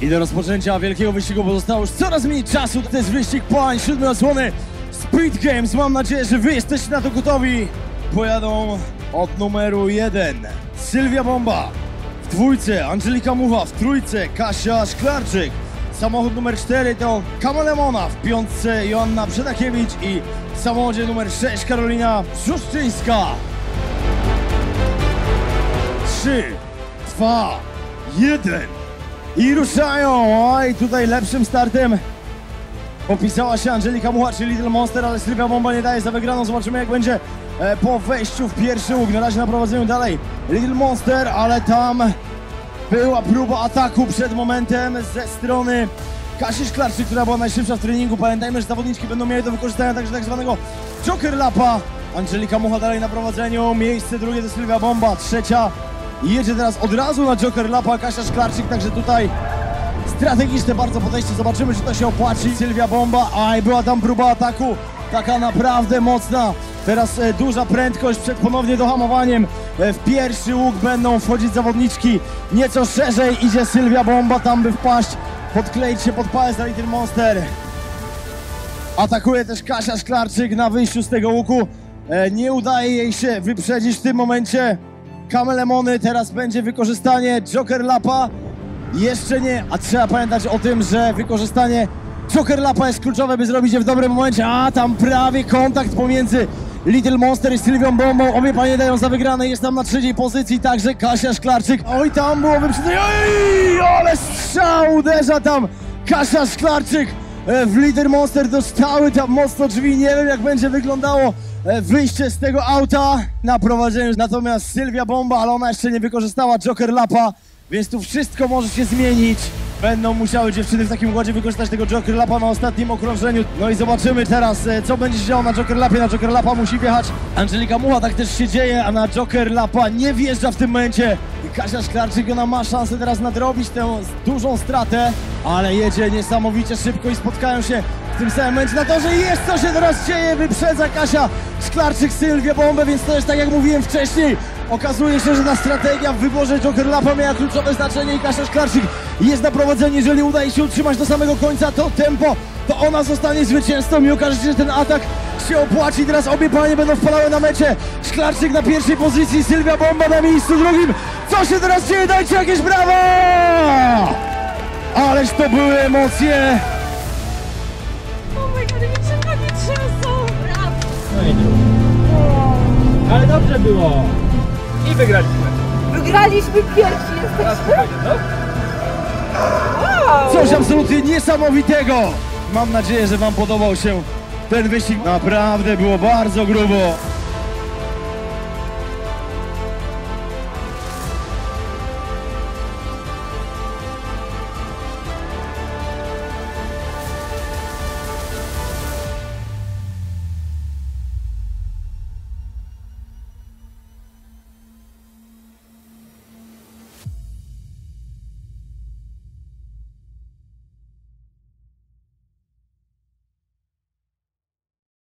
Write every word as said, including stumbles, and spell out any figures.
I do rozpoczęcia wielkiego wyścigu pozostało już coraz mniej czasu. To jest wyścig pań siódmej odsłony Speed Games. Mam nadzieję, że wy jesteście na to gotowi. Pojadą od numeru jeden Sylwia Bomba, w dwójce Angelika Mucha, w trójce Kasia Szklarczyk. Samochód numer cztery to Kamalemona, w piątce Joanna Przedakiewicz i w samochodzie numer sześć Karolina Brzusczyńska. trzy, dwa, jeden i ruszają. Oj, tutaj lepszym startem popisała się Angelika Mucha, czyli Little Monster, ale Sylwia Bomba nie daje za wygraną. Zobaczymy, jak będzie po wejściu w pierwszy łuk. Na razie na prowadzeniu dalej Little Monster, ale tam była próba ataku przed momentem ze strony Kasi Szklarczyk, która była najszybsza w treningu. Pamiętajmy, że zawodniczki będą miały do wykorzystania także tak zwanego Joker Lapa. Angelika Mucha dalej na prowadzeniu, miejsce drugie to Sylwia Bomba, trzecia jedzie teraz od razu na Joker Lapa Kasia Szklarczyk, także tutaj strategiczne bardzo podejście. Zobaczymy, czy to się opłaci. Sylwia Bomba, aj, była tam próba ataku, taka naprawdę mocna. Teraz e, duża prędkość przed ponownie dohamowaniem. E, w pierwszy łuk będą wchodzić zawodniczki. Nieco szerzej idzie Sylwia Bomba, tam by wpaść, podkleić się pod palec na Little Monster. Atakuje też Kasia Szklarczyk na wyjściu z tego łuku. E, nie udaje jej się wyprzedzić w tym momencie Kamalemony. Teraz będzie wykorzystanie Joker Lapa. Jeszcze nie, a trzeba pamiętać o tym, że wykorzystanie Joker Lapa jest kluczowe, by zrobić je w dobrym momencie. A tam prawie kontakt pomiędzy Little Monster i Sylwią Bombą. Obie panie dają za wygrane. Jest tam na trzeciej pozycji także Kasia Szklarczyk. Oj, tam było wyprzedzenie. Oj, ale strzał, uderza tam Kasia Szklarczyk w Little Monster. Dostały tam mocno drzwi. Nie wiem, jak będzie wyglądało wyjście z tego auta na prowadzeniu. Natomiast Sylwia Bomba, ale ona jeszcze nie wykorzystała Joker Lapa, więc tu wszystko może się zmienić. Będą musiały dziewczyny w takim układzie wykorzystać tego Joker Lapa na ostatnim okrążeniu. No i zobaczymy teraz, co będzie się działo na Joker Lapie. Na Joker Lapa musi wjechać Angelika Mucha, tak też się dzieje, a na Joker Lapa nie wjeżdża w tym momencie. I Kasia Szklarczyk, ona ma szansę teraz nadrobić tę dużą stratę, ale jedzie niesamowicie szybko i spotkają się w tym samym momencie na torze. Jest, co się teraz dzieje, wyprzedza Kasia Szklarczyk Sylwię Bombę, więc to jest tak, jak mówiłem wcześniej. Okazuje się, że ta strategia w wyborze Joker Lapa miała kluczowe znaczenie i Kasia Szklarczyk jest na prowadzeniu. Jeżeli uda jej się utrzymać do samego końca to tempo, to ona zostanie zwycięzcą i okaże się, że ten atak się opłaci. Teraz obie panie będą wpalały na mecie. Szklarczyk na pierwszej pozycji, Sylwia Bomba na miejscu drugim. Co się teraz dzieje? Dajcie jakieś brawa! Ależ to były emocje! Oh my god, mi się nogi trzęsą! Brawo! No i drugi. Ale dobrze było. I wygraliśmy. Wygraliśmy pierwsi, jesteśmy? No. Wow! Coś absolutnie niesamowitego! Mam nadzieję, że wam podobał się ten wyścig. Naprawdę było bardzo grubo.